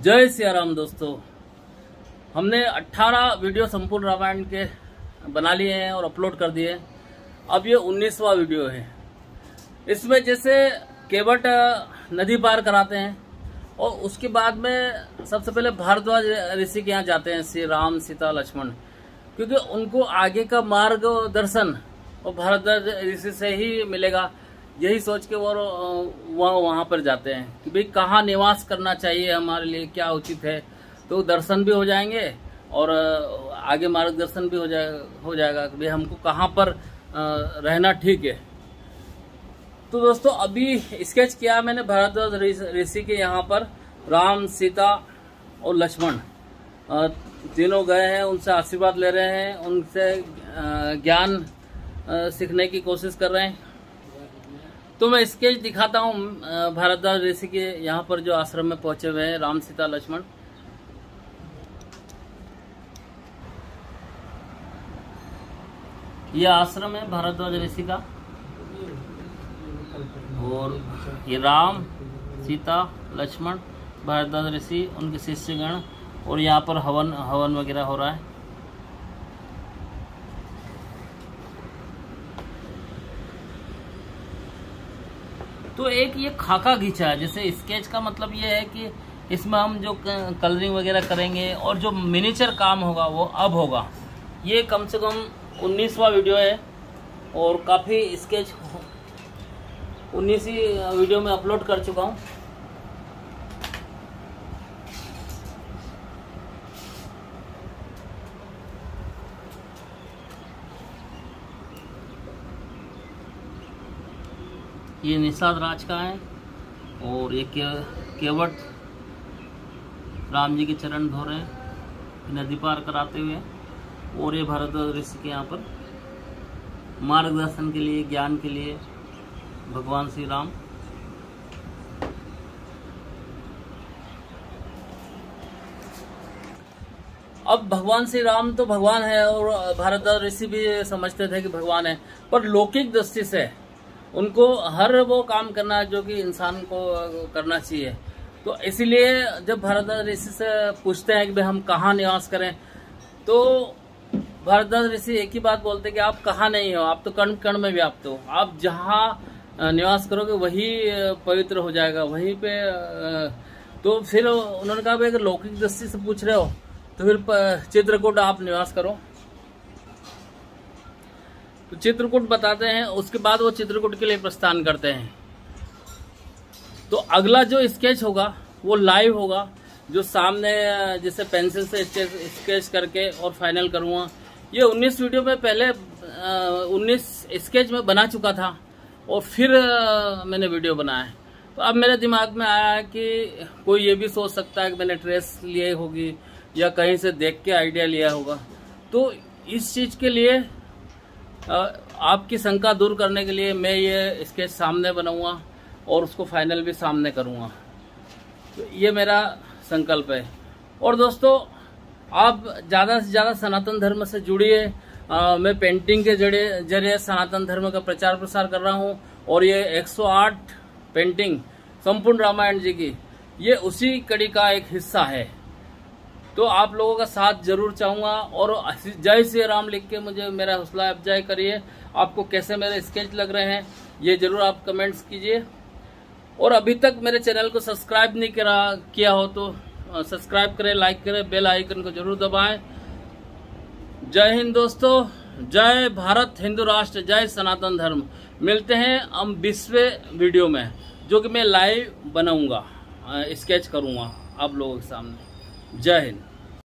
जय सिया राम दोस्तों। हमने 18 वीडियो संपूर्ण रामायण के बना लिए हैं और अपलोड कर दिए। अब ये 19वां वीडियो है। इसमें जैसे केवट नदी पार कराते हैं और उसके बाद में सबसे पहले भारद्वाज ऋषि के यहाँ जाते हैं श्री राम सीता लक्ष्मण, क्योंकि उनको आगे का मार्ग दर्शन और भारद्वाज ऋषि से ही मिलेगा। यही सोच के वो वहाँ पर जाते हैं कि भाई कहाँ निवास करना चाहिए, हमारे लिए क्या उचित है। तो दर्शन भी हो जाएंगे और आगे मार्गदर्शन भी हो जाएगा कि भाई हमको कहाँ पर रहना ठीक है। तो दोस्तों अभी स्केच किया मैंने भारद्वाज ऋषि के यहाँ पर राम सीता और लक्ष्मण तीनों गए हैं, उनसे आशीर्वाद ले रहे हैं, उनसे ज्ञान सीखने की कोशिश कर रहे हैं। तो मैं स्केच दिखाता हूँ भारद्वाज ऋषि के यहाँ पर जो आश्रम में पहुंचे हुए हैं राम सीता लक्ष्मण। यह आश्रम है भारद्वाज ऋषि का और ये राम सीता लक्ष्मण भारद्वाज ऋषि उनके शिष्यगण और यहाँ पर हवन वगैरह हो रहा है। तो एक ये खाका घिंचा है, जैसे स्केच का मतलब ये है कि इसमें हम जो कलरिंग वगैरह करेंगे और जो मिनिएचर काम होगा वो अब होगा। ये कम से कम 19वां वीडियो है और काफ़ी स्केच 19ही वीडियो में अपलोड कर चुका हूँ। ये निषाद राज का है और ये केवट राम जी के चरण धो रहे हैं नदी पार कराते हुए, और ये भारद्वाज ऋषि के यहाँ पर मार्गदर्शन के लिए ज्ञान के लिए भगवान श्री राम। अब भगवान श्री राम तो भगवान है और भारद्वाज ऋषि भी समझते थे कि भगवान है, पर लौकिक दृष्टि से उनको हर वो काम करना है जो कि इंसान को करना चाहिए। तो इसीलिए जब भारद्वाज ऋषि से पूछते हैं कि भाई हम कहाँ निवास करें, तो भारद्वाज ऋषि एक ही बात बोलते हैं कि आप कहाँ नहीं हो, आप तो कण कण में व्याप्त हो। आप जहाँ निवास करोगे वही पवित्र हो जाएगा, वहीं पे। तो फिर उन्होंने कहा भाई अगर लौकिक दृष्टि से पूछ रहे हो तो फिर चित्रकूट आप निवास करो। तो चित्रकूट बताते हैं, उसके बाद वो चित्रकूट के लिए प्रस्थान करते हैं। तो अगला जो स्केच होगा वो लाइव होगा, जो सामने जैसे पेंसिल से स्केच करके और फाइनल करूँगा। ये 19 वीडियो में पहले 19 स्केच में बना चुका था और फिर मैंने वीडियो बनाया। तो अब मेरे दिमाग में आया कि कोई ये भी सोच सकता है कि मैंने ट्रेस लिए होगी या कहीं से देख के आइडिया लिया होगा। तो इस चीज़ के लिए आपकी शंका दूर करने के लिए मैं ये स्केच सामने बनाऊंगा और उसको फाइनल भी सामने करूंगा। तो ये मेरा संकल्प है। और दोस्तों आप ज़्यादा से ज़्यादा सनातन धर्म से जुड़िए। मैं पेंटिंग के जरिए सनातन धर्म का प्रचार प्रसार कर रहा हूँ और ये 108 पेंटिंग संपूर्ण रामायण जी की ये उसी कड़ी का एक हिस्सा है। तो आप लोगों का साथ जरूर चाहूँगा और जय श्री राम लिख के मुझे मेरा हौसला अफजाई करिए। आपको कैसे मेरे स्केच लग रहे हैं ये जरूर आप कमेंट्स कीजिए। और अभी तक मेरे चैनल को सब्सक्राइब नहीं किया हो तो सब्सक्राइब करें, लाइक करें, बेल आइकन को जरूर दबाएं। जय हिंद दोस्तों, जय भारत हिंदू राष्ट्र, जय सनातन धर्म। मिलते हैं हम 20वें वीडियो में, जो कि मैं लाइव बनाऊंगा, स्केच करूंगा आप लोगों के सामने। जय हिंद।